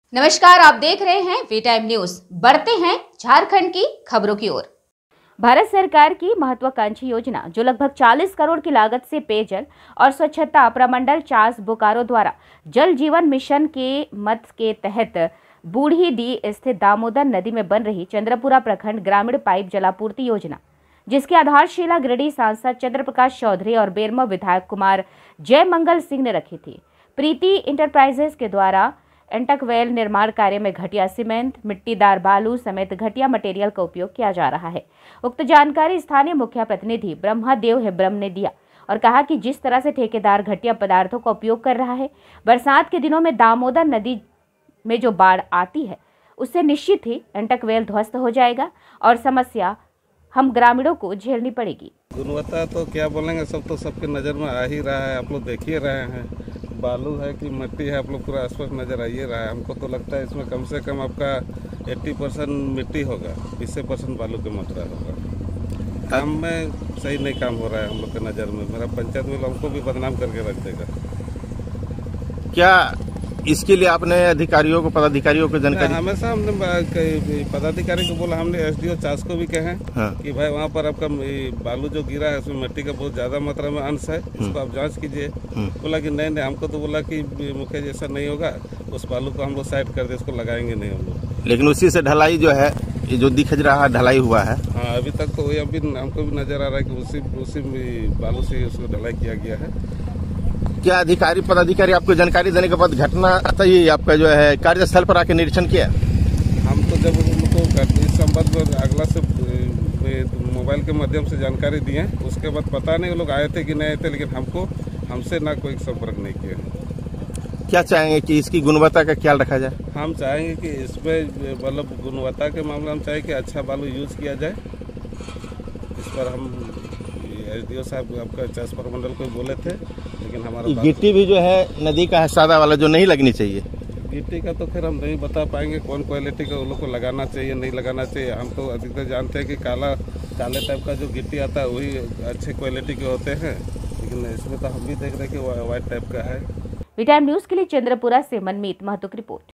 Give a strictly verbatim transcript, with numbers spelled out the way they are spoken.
नमस्कार, आप देख रहे हैं वी टाइम न्यूज। बढ़ते हैं झारखंड की खबरों की ओर। भारत सरकार की महत्वाकांक्षी योजना जो लगभग चालीस करोड़ की लागत से पेयजल और स्वच्छता प्रमंडल चास बोकारो द्वारा जल जीवन मिशन के मद के तहत बूढ़ी डी स्थित दामोदर नदी में बन रही चंद्रपुरा प्रखंड ग्रामीण पाइप जलापूर्ति योजना, जिसकी आधारशिला गिरिडीह सांसद चंद्र प्रकाश चौधरी और बेरमो विधायक कुमार जय मंगल सिंह ने रखी थी। प्रीति इंटरप्राइजेस के द्वारा एंटकवेल निर्माण कार्य में घटिया सीमेंट, मिट्टीदार बालू समेत घटिया मटेरियल का उपयोग किया जा रहा है। उक्त जानकारी स्थानीय मुखिया प्रतिनिधि ब्रह्मदेव हेब्रम ने दिया और कहा कि जिस तरह से ठेकेदार घटिया पदार्थों का उपयोग कर रहा है, बरसात के दिनों में दामोदर नदी में जो बाढ़ आती है उससे निश्चित ही एंटकवेल ध्वस्त हो जाएगा और समस्या हम ग्रामीणों को झेलनी पड़ेगी। गुणवत्ता तो क्या बोलेंगे, सब तो सबके नज़र में आ ही रहा है। आप लोग देख ही रहे हैं, बालू है कि मिट्टी है, आप लोग पूरा स्पष्ट नज़र आ ही रहा है। हमको तो लगता है इसमें कम से कम आपका अस्सी परसेंट मिट्टी होगा, बीस परसेंट बालू की मात्रा होगा। काम में सही नहीं काम हो रहा है हम लोग के नज़र में। मेरा पंचायत में हमको भी बदनाम करके रख देगा। क्या इसके लिए आपने अधिकारियों को पदाधिकारियों को जानकारी? हमेशा हमने पदाधिकारी को बोला, हमने एसडीओ चास को भी कहे हाँ। कि भाई वहाँ पर आपका बालू जो गिरा है उसमें मिट्टी का बहुत ज्यादा मात्रा में अंश है, इसको आप जांच कीजिए। बोला कि नहीं नहीं, हमको तो बोला कि मुखिया जी ऐसा नहीं होगा, उस बालू को हम लोग साइड कर दे, उसको लगाएंगे नहीं हम लोग। लेकिन उसी से ढलाई जो है, ये जो दिख रहा है ढलाई हुआ है। हाँ, अभी तक तो वही अभी हमको भी नजर आ रहा है कि उसी उसी बालू से उसको ढलाई किया गया है। क्या अधिकारी पदाधिकारी आपको जानकारी देने के बाद घटना ही आपका जो है कार्यस्थल पर आके निरीक्षण किया? हम तो जब उनको इस संबंध में अगला से मोबाइल के माध्यम से जानकारी दिए, उसके बाद पता नहीं वो लोग आए थे कि नहीं आए थे, लेकिन हमको हमसे ना कोई संपर्क नहीं किया। क्या चाहेंगे कि इसकी गुणवत्ता का ख्याल रखा जाए? हम चाहेंगे कि इसमें मतलब गुणवत्ता के मामले हम चाहें कि अच्छा बालू यूज किया जाए। इस पर हम एसडीओ साहब आपका चास प्रमंडल को बोले थे, लेकिन हमारा गिट्टी भी जो है नदी का है, सादा वाला जो नहीं लगनी चाहिए। गिट्टी का तो फिर हम नहीं बता पाएंगे कौन क्वालिटी का उन लोग को लगाना चाहिए नहीं लगाना चाहिए। हम तो अधिकतर जानते हैं कि काला काले टाइप का जो गिट्टी आता है वही अच्छे क्वालिटी के होते हैं, लेकिन इसमें तो हम भी देख रहे हैं कि वाइट टाइप का है। वी टाइम न्यूज के लिए चंद्रपुरा से मनमीत महतो की रिपोर्ट।